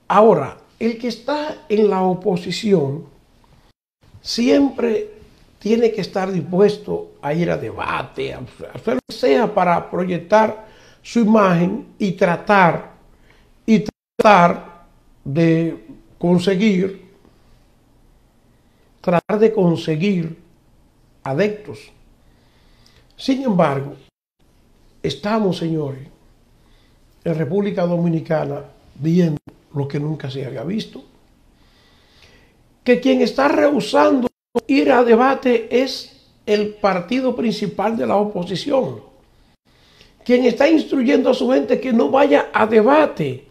Ahora, el que está en la oposición siempre tiene que estar dispuesto a ir a debate, a hacer lo que sea para proyectar su imagen y tratar de conseguir, adeptos. Sin embargo, estamos, señores, en República Dominicana viendo lo que nunca se había visto, que quien está rehusando ir a debate es el partido principal de la oposición. Quien está instruyendo a su gente que no vaya a debate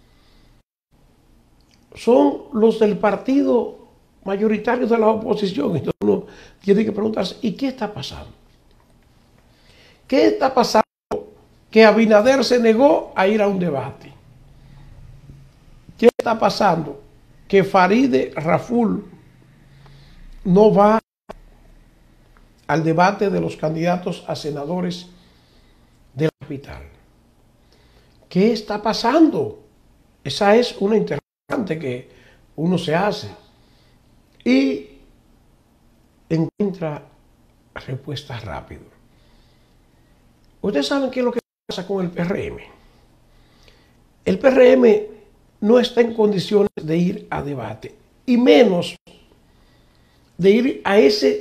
son los del partido mayoritario de la oposición. Entonces uno tiene que preguntarse, ¿y qué está pasando? ¿Qué está pasando que Abinader se negó a ir a un debate? ¿Qué está pasando que Farideh Raful no va al debate de los candidatos a senadores de la capital? ¿Qué está pasando? Esa es una interrogante que uno se hace y encuentra respuestas rápido. Ustedes saben qué es lo que pasa con el PRM. El PRM no está en condiciones de ir a debate, y menos de ir a ese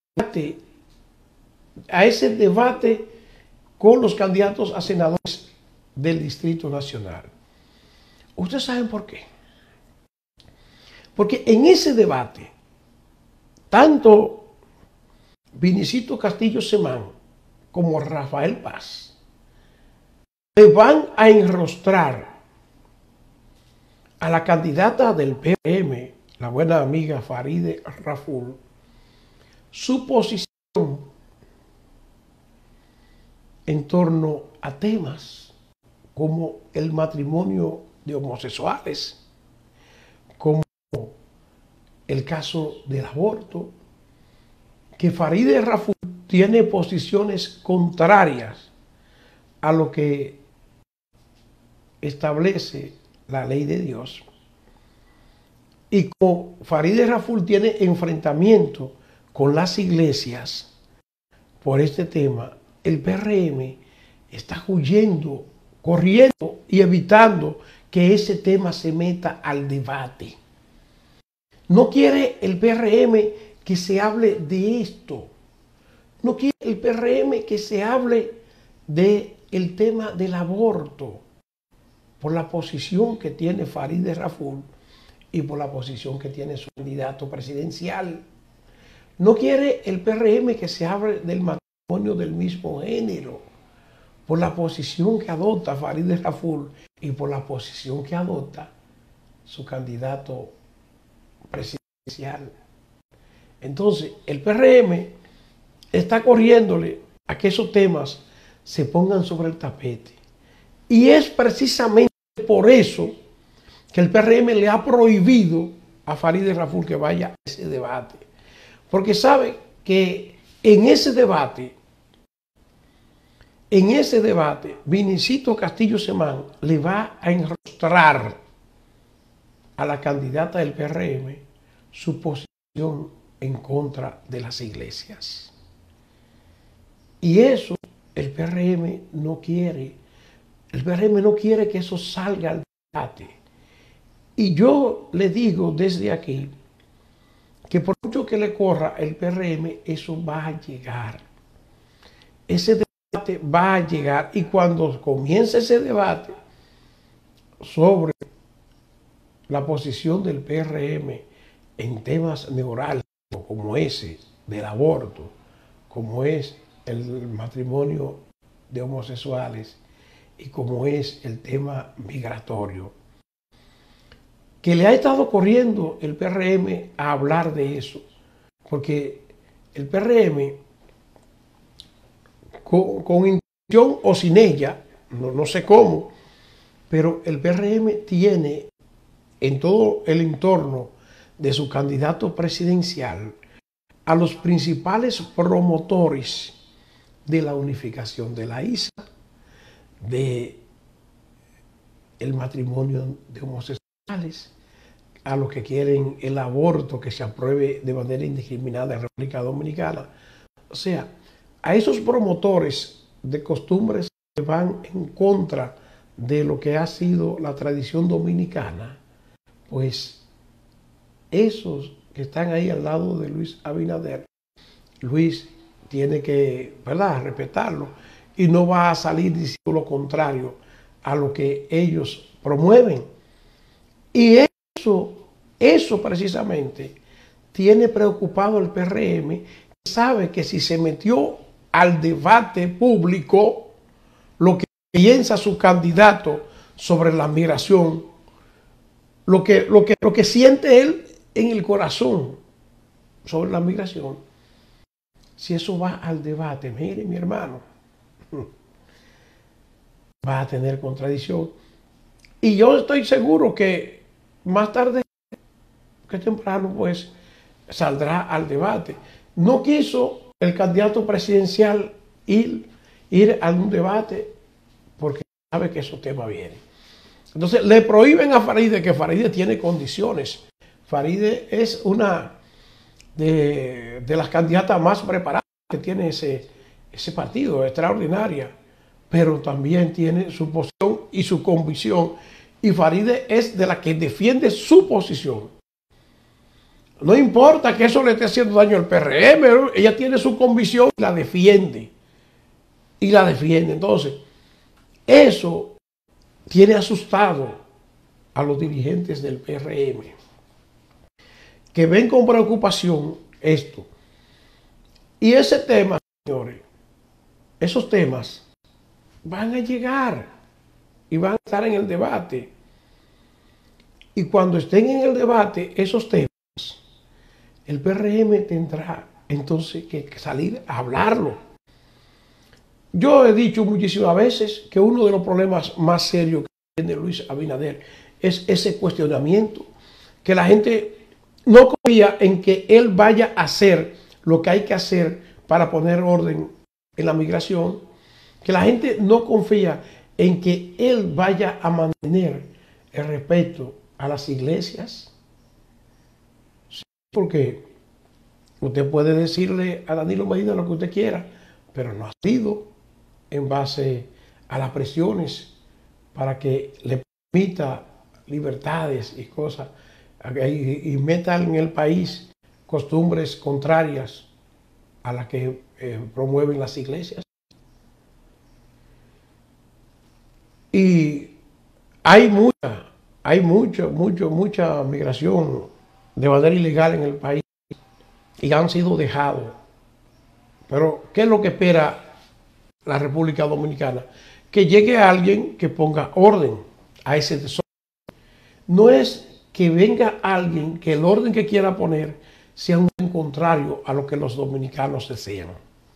debate con los candidatos a senadores del Distrito Nacional. ¿Ustedes saben por qué? Porque en ese debate, tanto Vinicito Castillo Semán como Rafael Paz le van a enrostrar a la candidata del PRM, la buena amiga Farideh Raful, su posición en torno a temas como el matrimonio de homosexuales, como el caso del aborto, que Farideh Raful tiene posiciones contrarias a lo que establece la ley de Dios. Y como Farideh Raful tiene enfrentamiento con las iglesias por este tema, el PRM está huyendo, corriendo y evitando que ese tema se meta al debate. No quiere el PRM que se hable de esto. No quiere el PRM que se hable del tema del aborto, por la posición que tiene Farideh Raful y por la posición que tiene su candidato presidencial. No quiere el PRM que se hable del matrimonio del mismo género, por la posición que adopta Farideh Raful y por la posición que adopta su candidato presidencial. Entonces, el PRM está corriéndole a que esos temas se pongan sobre el tapete. Y es precisamente por eso que el PRM le ha prohibido a Farideh Raful que vaya a ese debate. Porque sabe que en ese debate, Vinicito Castillo Semán le va a enrostrar a la candidata del PRM su posición en contra de las iglesias. Y eso el PRM no quiere. El PRM no quiere que eso salga al debate. Y yo le digo desde aquí que por mucho que le corra el PRM, eso va a llegar. Ese debate va a llegar, y cuando comience ese debate sobre la posición del PRM en temas neurálgicos como ese del aborto, como es el matrimonio de homosexuales y como es el tema migratorio, que le ha estado corriendo el PRM a hablar de eso, porque el PRM, con intención o sin ella, no sé cómo, pero el PRM tiene en todo el entorno de su candidato presidencial a los principales promotores de la unificación de la isla, de el matrimonio de homosexuales, a los que quieren el aborto que se apruebe de manera indiscriminada en República Dominicana. O sea, a esos promotores de costumbres que van en contra de lo que ha sido la tradición dominicana, pues esos que están ahí al lado de Luis Abinader, Luis tiene que, ¿verdad?, respetarlo y no va a salir diciendo lo contrario a lo que ellos promueven. Y eso precisamente tiene preocupado al PRM, que sabe que si se metió al debate público lo que piensa su candidato sobre la migración, lo que siente él en el corazón sobre la migración, si eso va al debate, mire mi hermano, va a tener contradicción. Y yo estoy seguro que más tarde que temprano pues saldrá al debate. No quiso el candidato presidencial ir a un debate porque sabe que esos temas vienen. Entonces le prohíben a Faride, que Faride tiene condiciones. Faride es una de las candidatas más preparadas que tiene ese partido, extraordinaria, pero también tiene su posición y su convicción. Y Faride es de la que defiende su posición. No importa que eso le esté haciendo daño al PRM, ella tiene su convicción y la defiende. Y la defiende. Entonces, eso tiene asustado a los dirigentes del PRM, que ven con preocupación esto. Y ese tema, señores, esos temas van a llegar y van a estar en el debate. Y cuando estén en el debate esos temas, el PRM tendrá entonces que salir a hablarlo. Yo he dicho muchísimas veces que uno de los problemas más serios que tiene Luis Abinader es ese cuestionamiento, que la gente no confía en que él vaya a hacer lo que hay que hacer para poner orden en la migración, que la gente no confía en que él vaya a mantener el respeto a las iglesias. Porque usted puede decirle a Danilo Medina lo que usted quiera, pero no ha sido en base a las presiones para que le permita libertades y cosas, y meta en el país costumbres contrarias a las que promueven las iglesias. Y hay mucha migración de manera ilegal en el país y han sido dejados. Pero, ¿qué es lo que espera la República Dominicana? Que llegue alguien que ponga orden a ese desorden. No es que venga alguien que el orden que quiera poner sea un contrario a lo que los dominicanos desean.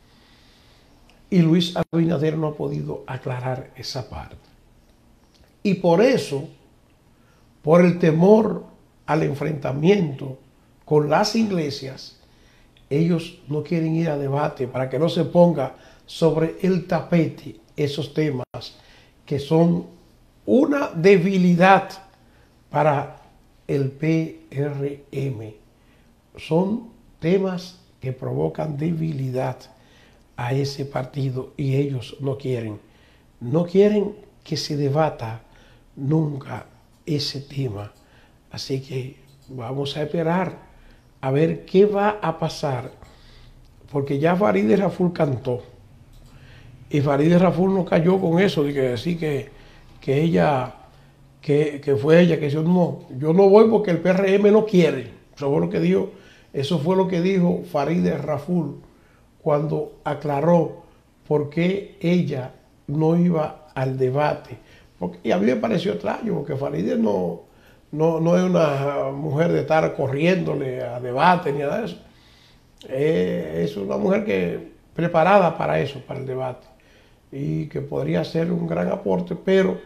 Y Luis Abinader no ha podido aclarar esa parte. Y por eso, por el temor al enfrentamiento con las iglesias, ellos no quieren ir a debate para que no se ponga sobre el tapete esos temas que son una debilidad para el PRM. Son temas que provocan debilidad a ese partido y ellos no quieren que se debata nunca ese tema. Así que vamos a esperar a ver qué va a pasar, porque ya Farideh Raful cantó y Farideh Raful no cayó con eso de que decir que ella, que fue ella que dijo yo no voy porque el PRM no quiere. Eso fue lo que dijo Farideh Raful cuando aclaró por qué ella no iba al debate. Y a mí me pareció extraño porque Farideh no es una mujer de estar corriéndole a debate ni nada de eso. Es una mujer que preparada para eso, para el debate, y que podría ser un gran aporte, pero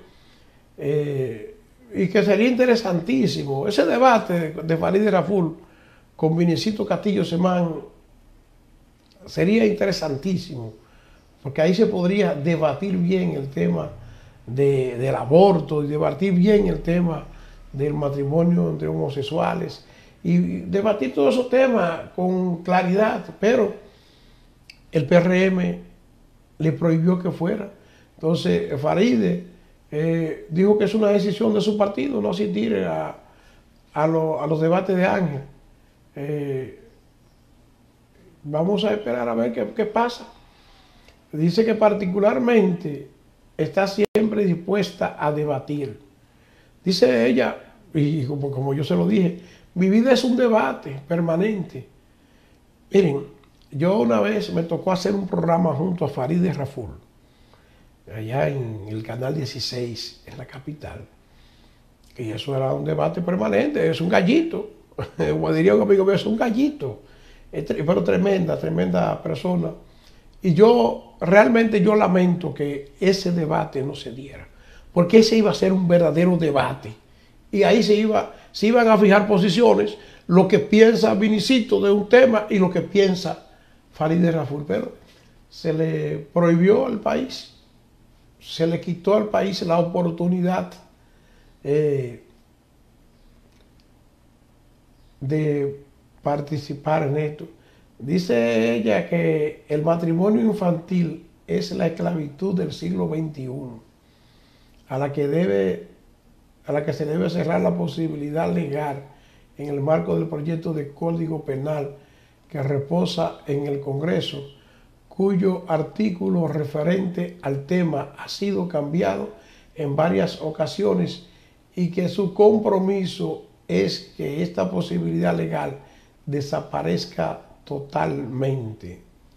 y que sería interesantísimo ese debate de Farideh Raful con Vinicito Castillo Semán. Sería interesantísimo, porque ahí se podría debatir bien el tema del aborto y debatir bien el tema del matrimonio entre homosexuales y debatir todos esos temas con claridad, pero el PRM le prohibió que fuera. Entonces Farideh dijo que es una decisión de su partido no asistir a los debates de Ángel. Vamos a esperar a ver qué pasa. Dice que particularmente está siempre dispuesta a debatir. Dice ella, y como yo se lo dije, mi vida es un debate permanente. Miren, yo una vez me tocó hacer un programa junto a Farideh Raful, allá en el canal 16, en la capital. Y eso era un debate permanente, es un gallito. Como diría un amigo mío, es un gallito. Pero tremenda persona. Y yo realmente lamento que ese debate no se diera, porque ese iba a ser un verdadero debate. Y ahí se iban a fijar posiciones, lo que piensa Vinicito de un tema y lo que piensa Farideh Raful. Pero se le prohibió al país, se le quitó al país la oportunidad de participar en esto. Dice ella que el matrimonio infantil es la esclavitud del siglo XXI, a la que se debe cerrar la posibilidad legal en el marco del proyecto de Código Penal que reposa en el Congreso, cuyo artículo referente al tema ha sido cambiado en varias ocasiones y que su compromiso es que esta posibilidad legal desaparezca totalmente.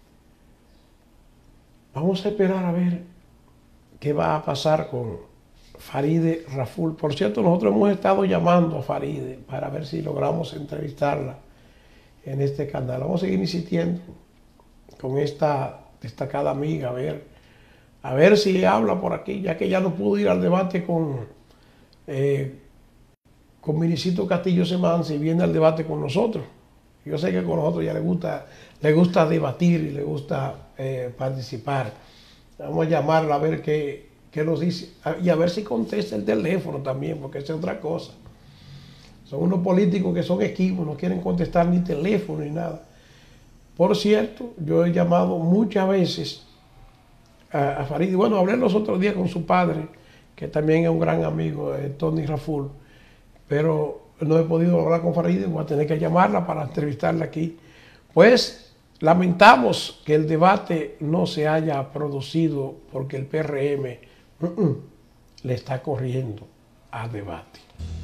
Vamos a esperar a ver qué va a pasar con Farideh Raful. Por cierto, nosotros hemos estado llamando a Farideh para ver si logramos entrevistarla en este canal. Vamos a seguir insistiendo con esta destacada amiga, a ver si habla por aquí, ya que ya no pudo ir al debate con Vinicito Castillo Semán, si viene al debate con nosotros. Yo sé que con nosotros ya le gusta debatir y le gusta participar. Vamos a llamarla a ver qué nos dice y a ver si contesta el teléfono también, porque esa es otra cosa. Son unos políticos que son esquivos, no quieren contestar ni teléfono ni nada. Por cierto, yo he llamado muchas veces a Farideh. Bueno, hablé los otros días con su padre, que también es un gran amigo, Tony Raful, pero no he podido hablar con Farideh. Voy a tener que llamarla para entrevistarla aquí. Pues lamentamos que el debate no se haya producido porque el PRM le está corriendo al debate.